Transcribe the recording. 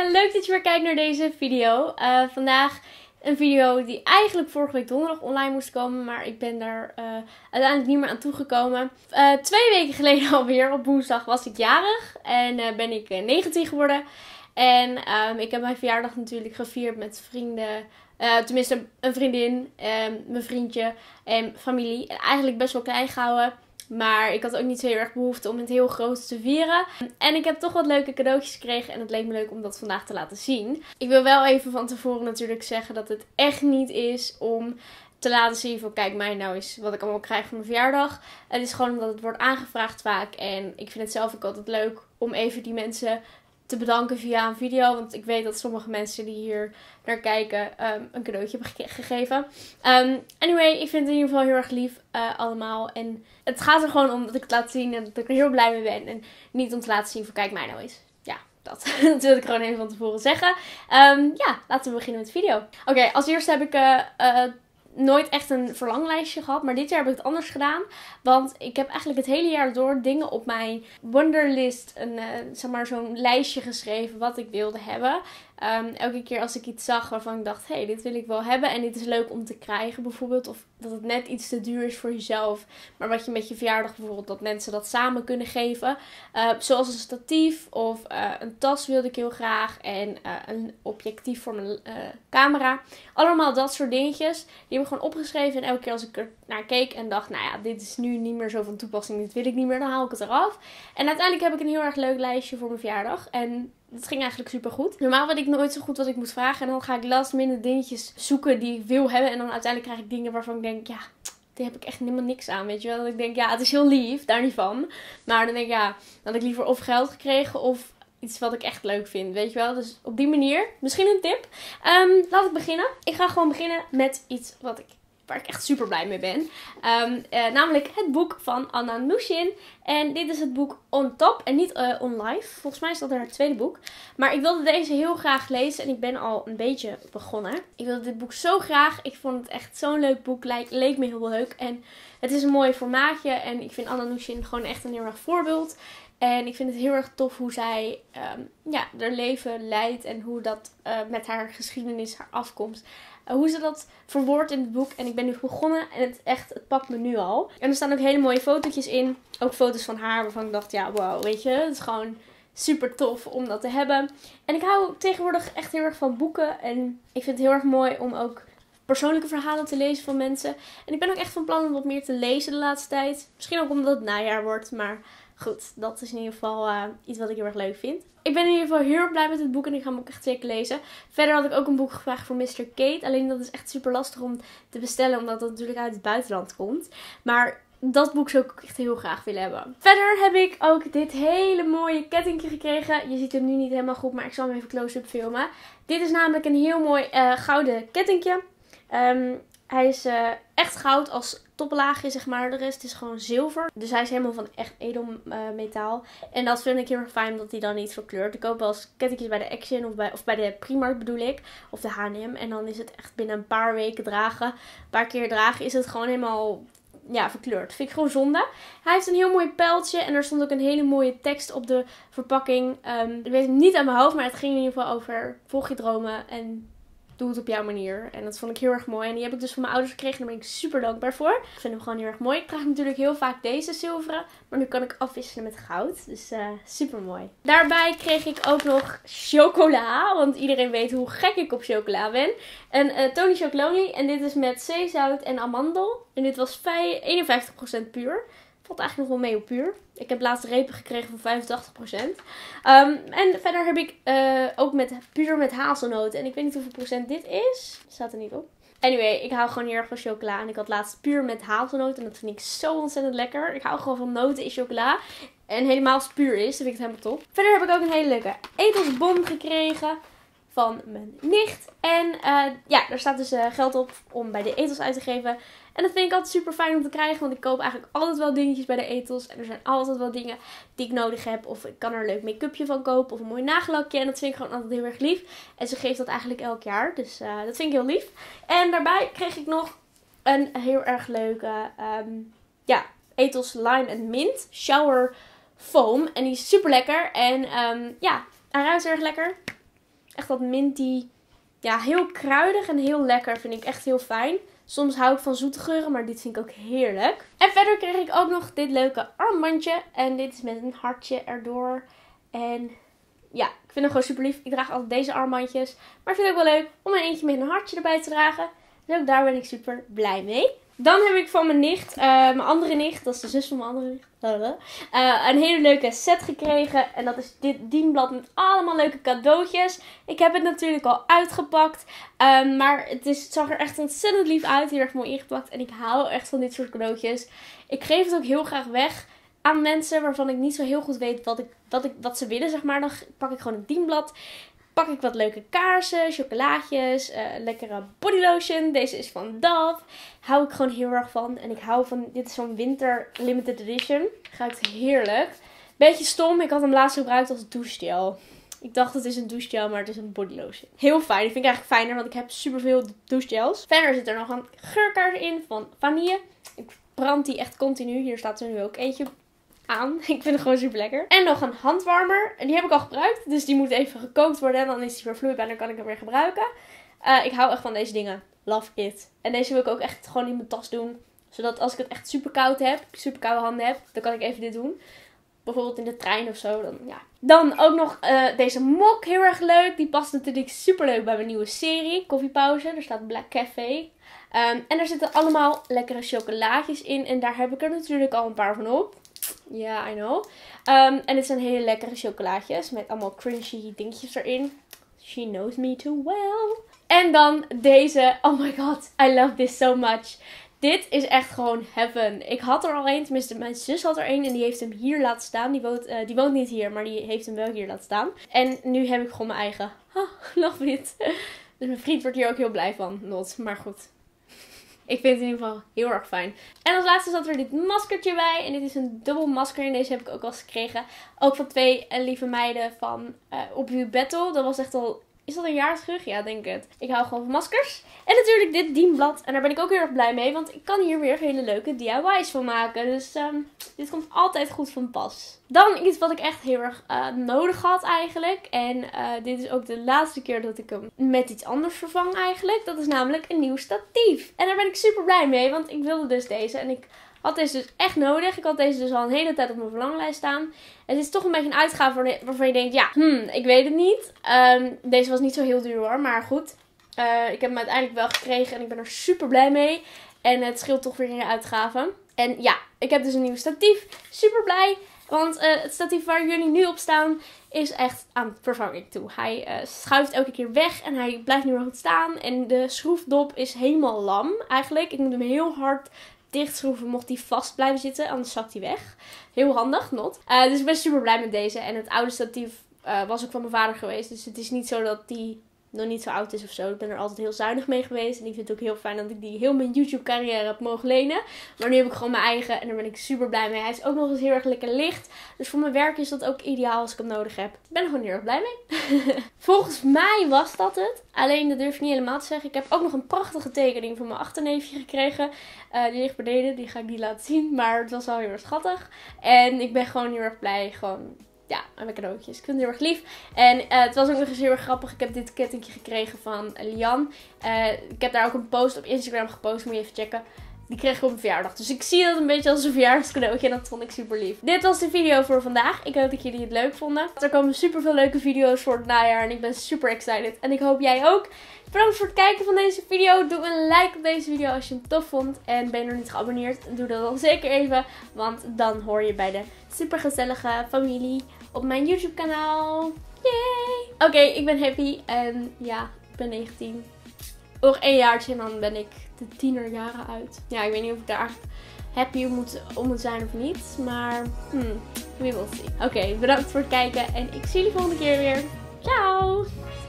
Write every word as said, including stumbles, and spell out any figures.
iedereen, leuk dat je weer kijkt naar deze video. Uh, vandaag een video die eigenlijk vorige week donderdag online moest komen, maar ik ben daar uh, uiteindelijk niet meer aan toegekomen. Uh, twee weken geleden alweer, op woensdag, was ik jarig en uh, ben ik uh, negentien geworden. En um, ik heb mijn verjaardag natuurlijk gevierd met vrienden, uh, tenminste een vriendin, um, mijn vriendje en familie. En eigenlijk best wel klein gehouden. Maar ik had ook niet zo heel erg behoefte om het heel groot te vieren. En ik heb toch wat leuke cadeautjes gekregen. En het leek me leuk om dat vandaag te laten zien. Ik wil wel even van tevoren natuurlijk zeggen dat het echt niet is om te laten zien van kijk mij nou eens wat ik allemaal krijg voor mijn verjaardag. Het is gewoon omdat het wordt aangevraagd vaak. En ik vind het zelf ook altijd leuk om even die mensen te bedanken via een video. Want ik weet dat sommige mensen die hier naar kijken um, een cadeautje hebben ge gegeven. Um, anyway, ik vind het in ieder geval heel erg lief uh, allemaal. En het gaat er gewoon om dat ik het laat zien en dat ik er heel blij mee ben. En niet om te laten zien van kijk mij nou eens. Ja, dat, dat wil ik gewoon even van tevoren zeggen. Um, ja, laten we beginnen met de video. Oké, okay, als eerste heb ik uh, uh, nooit echt een verlanglijstje gehad. Maar dit jaar heb ik het anders gedaan. Want ik heb eigenlijk het hele jaar door dingen op mijn Wonderlist, een, uh, zeg maar zo'n lijstje geschreven wat ik wilde hebben. Um, elke keer als ik iets zag waarvan ik dacht, hé, hey, dit wil ik wel hebben en dit is leuk om te krijgen bijvoorbeeld. Of dat het net iets te duur is voor jezelf. Maar wat je met je verjaardag bijvoorbeeld, dat mensen dat samen kunnen geven. Uh, zoals een statief of uh, een tas wilde ik heel graag. En uh, een objectief voor mijn uh, camera. Allemaal dat soort dingetjes. Die heb ik gewoon opgeschreven. En elke keer als ik er naar keek en dacht, nou ja, dit is nu niet meer zo van toepassing. Dit wil ik niet meer, dan haal ik het eraf. En uiteindelijk heb ik een heel erg leuk lijstje voor mijn verjaardag. En dat ging eigenlijk super goed. Normaal weet ik nooit zo goed wat ik moet vragen. En dan ga ik last minute dingetjes zoeken die ik wil hebben. En dan uiteindelijk krijg ik dingen waarvan ik denk, ja, daar heb ik echt helemaal niks aan. Weet je wel? Dat ik denk, ja, het is heel lief. Daar niet van. Maar dan denk ik, ja, dan had ik liever of geld gekregen of iets wat ik echt leuk vind. Weet je wel? Dus op die manier. Misschien een tip. Um, laat ik beginnen. Ik ga gewoon beginnen met iets wat ik... waar ik echt super blij mee ben. Um, uh, namelijk het boek van Anna Nushin. En dit is het boek On Top en niet uh, On Life. Volgens mij is dat haar tweede boek. Maar ik wilde deze heel graag lezen en ik ben al een beetje begonnen. Ik wilde dit boek zo graag. Ik vond het echt zo'n leuk boek. Le leek me heel leuk. En het is een mooi formaatje. En ik vind Anna Nushin gewoon echt een heel erg voorbeeld. En ik vind het heel erg tof hoe zij um, ja, haar leven leidt. En hoe dat uh, met haar geschiedenis, haar afkomst... Uh, hoe ze dat verwoordt in het boek. En ik ben nu begonnen en het echt, het pakt me nu al. En er staan ook hele mooie fotootjes in. Ook foto's van haar waarvan ik dacht, ja wow, weet je. Het is gewoon super tof om dat te hebben. En ik hou tegenwoordig echt heel erg van boeken. En ik vind het heel erg mooi om ook persoonlijke verhalen te lezen van mensen. En ik ben ook echt van plan om wat meer te lezen de laatste tijd. Misschien ook omdat het najaar wordt, maar... goed, dat is in ieder geval uh, iets wat ik heel erg leuk vind. Ik ben in ieder geval heel erg blij met het boek en ik ga hem ook echt zeker lezen. Verder had ik ook een boek gevraagd voor mister Kate. Alleen dat is echt super lastig om te bestellen, omdat dat natuurlijk uit het buitenland komt. Maar dat boek zou ik ook echt heel graag willen hebben. Verder heb ik ook dit hele mooie kettingje gekregen. Je ziet hem nu niet helemaal goed, maar ik zal hem even close-up filmen. Dit is namelijk een heel mooi uh, gouden kettingje. Um, Hij is uh, echt goud als toplaagje, zeg maar. De rest is gewoon zilver. Dus hij is helemaal van echt edelmetaal. Uh, en dat vind ik heel erg fijn, dat hij dan niet verkleurt. Ik koop wel eens kettingjes bij de Action of bij, of bij de Primark bedoel ik. Of de H en M. En dan is het echt binnen een paar weken dragen. Een paar keer dragen is het gewoon helemaal... ja, verkleurd. Dat vind ik gewoon zonde. Hij heeft een heel mooi pijltje. En er stond ook een hele mooie tekst op de verpakking. Um, ik weet het niet uit mijn hoofd, maar het ging in ieder geval over volg je dromen en... doe het op jouw manier. En dat vond ik heel erg mooi. En die heb ik dus van mijn ouders gekregen. Daar ben ik super dankbaar voor. Ik vind hem gewoon heel erg mooi. Ik draag natuurlijk heel vaak deze zilveren. Maar nu kan ik afwisselen met goud. Dus uh, super mooi. Daarbij kreeg ik ook nog chocola. Want iedereen weet hoe gek ik op chocola ben. En uh, Tony Chocolonely. En dit is met zeezout en amandel. En dit was eenenvijftig procent puur. Valt eigenlijk nog wel mee op puur. Ik heb laatst repen gekregen van vijfentachtig procent. Um, en verder heb ik uh, ook met puur met hazelnoten. En ik weet niet hoeveel procent dit is. Staat er niet op. Anyway, ik hou gewoon heel erg van chocola. En ik had laatst puur met hazelnoten. En dat vind ik zo ontzettend lekker. Ik hou gewoon van noten in chocola. En helemaal als het puur is. Dan vind ik het helemaal top. Verder heb ik ook een hele leuke etelsbon gekregen. Van mijn nicht. En uh, ja, daar staat dus uh, geld op om bij de etels uit te geven. En dat vind ik altijd super fijn om te krijgen. Want ik koop eigenlijk altijd wel dingetjes bij de etels. En er zijn altijd wel dingen die ik nodig heb. Of ik kan er een leuk make-upje van kopen. Of een mooi nagellakje. En dat vind ik gewoon altijd heel erg lief. En ze geeft dat eigenlijk elk jaar. Dus uh, dat vind ik heel lief. En daarbij kreeg ik nog een heel erg leuke um, ja, etels lime en mint shower foam. En die is super lekker. En um, ja, hij ruikt erg lekker. Echt dat minty. Ja, heel kruidig en heel lekker. Vind ik echt heel fijn. Soms hou ik van zoete geuren, maar dit vind ik ook heerlijk. En verder kreeg ik ook nog dit leuke armbandje. En dit is met een hartje erdoor. En ja, ik vind hem gewoon super lief. Ik draag altijd deze armbandjes. Maar ik vind het ook wel leuk om een eentje met een hartje erbij te dragen. Dus ook daar ben ik super blij mee. Dan heb ik van mijn nicht, uh, mijn andere nicht, dat is de zus van mijn andere nicht, uh, een hele leuke set gekregen. En dat is dit dienblad met allemaal leuke cadeautjes. Ik heb het natuurlijk al uitgepakt. Um, maar het, is, het zag er echt ontzettend lief uit. Heel erg mooi ingepakt. En ik hou echt van dit soort cadeautjes. Ik geef het ook heel graag weg aan mensen waarvan ik niet zo heel goed weet wat, ik, wat, ik, wat ze willen, zeg maar. Dan pak ik gewoon een dienblad. Pak ik wat leuke kaarsen, chocolaatjes, uh, lekkere bodylotion. Deze is van Dove. Hou ik gewoon heel erg van. En ik hou van, dit is zo'n winter limited edition. Ruikt heerlijk. Beetje stom, ik had hem laatst gebruikt als douchegel. Ik dacht het is een douchegel, maar het is een bodylotion. Heel fijn, dat vind ik eigenlijk fijner, want ik heb superveel douchegels. Verder zit er nog een geurkaart in van vanille. Ik brand die echt continu. Hier staat er nu ook eentje aan. Ik vind het gewoon super lekker. En nog een handwarmer. En die heb ik al gebruikt. Dus die moet even gekookt worden. En dan is die weer vloeibaar. En dan kan ik hem weer gebruiken. Uh, ik hou echt van deze dingen. Love it. En deze wil ik ook echt gewoon in mijn tas doen. Zodat als ik het echt super koud heb. Super koude handen heb. Dan kan ik even dit doen. Bijvoorbeeld in de trein of zo. Dan, ja. Dan ook nog uh, deze mok. Heel erg leuk. Die past natuurlijk super leuk bij mijn nieuwe serie. Koffiepauze. Er staat Black Café. Um, en er zitten allemaal lekkere chocolaatjes in. En daar heb ik er natuurlijk al een paar van op. Ja, yeah, I know. Um, en dit zijn hele lekkere chocolaatjes. Met allemaal crunchy dingetjes erin. She knows me too well. En dan deze. Oh my god. I love this so much. Dit is echt gewoon heaven. Ik had er al een. Tenminste, mijn zus had er een. En die heeft hem hier laten staan. Die woont, uh, die woont niet hier. Maar die heeft hem wel hier laten staan. En nu heb ik gewoon mijn eigen. Oh, love it. Dus mijn vriend wordt hier ook heel blij van. Not. Maar goed. Ik vind het in ieder geval heel erg fijn. En als laatste zat er dit maskertje bij. En dit is een dubbel masker. En deze heb ik ook al eens gekregen. Ook van twee lieve meiden van uh, Op You Battle. Dat was echt al... Is dat een jaar terug? Ja, denk het. Ik hou gewoon van maskers. En natuurlijk dit dienblad. En daar ben ik ook heel erg blij mee. Want ik kan hier weer hele leuke D I Y's van maken. Dus um, dit komt altijd goed van pas. Dan iets wat ik echt heel erg uh, nodig had eigenlijk. En uh, dit is ook de laatste keer dat ik hem met iets anders vervang eigenlijk. Dat is namelijk een nieuw statief. En daar ben ik super blij mee. Want ik wilde dus deze. En ik had deze dus echt nodig. Ik had deze dus al een hele tijd op mijn verlanglijst staan. Het is toch een beetje een uitgave waarvan je denkt, ja, hmm, ik weet het niet. Um, deze was niet zo heel duur hoor, maar goed. Uh, ik heb hem uiteindelijk wel gekregen en ik ben er super blij mee. En het scheelt toch weer in de uitgave. En ja, ik heb dus een nieuw statief. Super blij. Want uh, het statief waar jullie nu op staan is echt aan vervanging toe. Hij uh, schuift elke keer weg en hij blijft niet meer goed staan. En de schroefdop is helemaal lam eigenlijk. Ik moet hem heel hard dichtschroeven mocht die vast blijven zitten. Anders zakt hij weg. Heel handig, not. Uh, dus ik ben super blij met deze. En het oude statief uh, was ook van mijn vader geweest. Dus het is niet zo dat die nog niet zo oud is of zo. Ik ben er altijd heel zuinig mee geweest. En ik vind het ook heel fijn dat ik die heel mijn YouTube carrière heb mogen lenen. Maar nu heb ik gewoon mijn eigen. En daar ben ik super blij mee. Hij is ook nog eens heel erg lekker licht. Dus voor mijn werk is dat ook ideaal als ik hem nodig heb. Ik ben er gewoon heel erg blij mee. Volgens mij was dat het. Alleen dat durf ik niet helemaal te zeggen. Ik heb ook nog een prachtige tekening van mijn achterneefje gekregen. Uh, die ligt beneden. Die ga ik niet laten zien. Maar het was wel heel erg schattig. En ik ben gewoon heel erg blij. Gewoon... Ja, mijn cadeautjes. Ik vind het heel erg lief. En uh, het was ook nog eens heel erg grappig. Ik heb dit kettingje gekregen van Lian. Uh, ik heb daar ook een post op Instagram gepost. Moet je even checken. Die kreeg ik op mijn verjaardag. Dus ik zie dat een beetje als een verjaardagscadeautje. En dat vond ik super lief. Dit was de video voor vandaag. Ik hoop dat jullie het leuk vonden. Er komen super veel leuke video's voor het najaar. En ik ben super excited. En ik hoop jij ook. Bedankt voor het kijken van deze video. Doe een like op deze video als je hem tof vond. En ben je nog niet geabonneerd, doe dat dan zeker even. Want dan hoor je bij de super gezellige familie op mijn YouTube kanaal. Yay! Oké, okay, ik ben happy. En ja, ik ben negentien. Nog één jaartje en dan ben ik de tienerjaren uit. Ja, ik weet niet of ik daar echt happy om moet, om moet zijn of niet. Maar, hmm, we will see. Oké, okay, bedankt voor het kijken. En ik zie jullie volgende keer weer. Ciao!